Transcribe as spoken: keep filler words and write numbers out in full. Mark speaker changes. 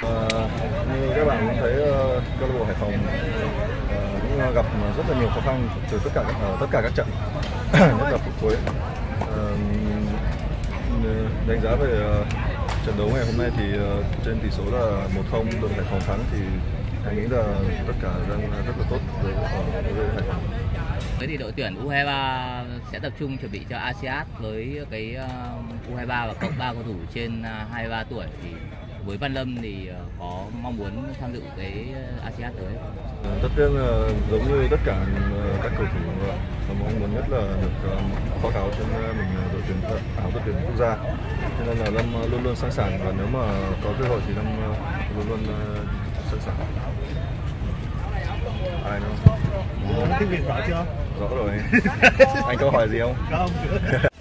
Speaker 1: À, như các bạn cũng thấy uh, câu lạc bộ Hải Phòng uh, cũng gặp rất là nhiều khó khăn từ tất cả uh, tất cả các trận nhất là phút cuối. Uh, đánh giá về uh, trận đấu ngày hôm nay thì uh, trên tỷ số là một không đội Hải Phòng thắng thì anh nghĩ là tất cả đang rất là tốt đối với Hải Phòng.
Speaker 2: Thế thì đội tuyển U hai ba sẽ tập trung chuẩn bị cho a sê an với cái uh, U hai ba và cộng ba cầu thủ trên uh, hai mươi ba tuổi, thì với Văn Lâm thì uh, có mong muốn tham dự cái a sê an tới.
Speaker 1: Uh, tất nhiên là giống như tất cả uh, các cầu thủ uh, mong muốn nhất là được uh, khoác áo trên uh, mình đội tuyển áo đội tuyển quốc gia, cho nên là Lâm uh, luôn luôn sẵn sàng, và nếu mà có cơ hội thì Lâm uh, luôn luôn uh, sẵn sàng. Ai nữa?
Speaker 3: Tiếng Việt rõ chưa?
Speaker 1: Rõ rồi. Anh có hỏi gì không?
Speaker 3: Không.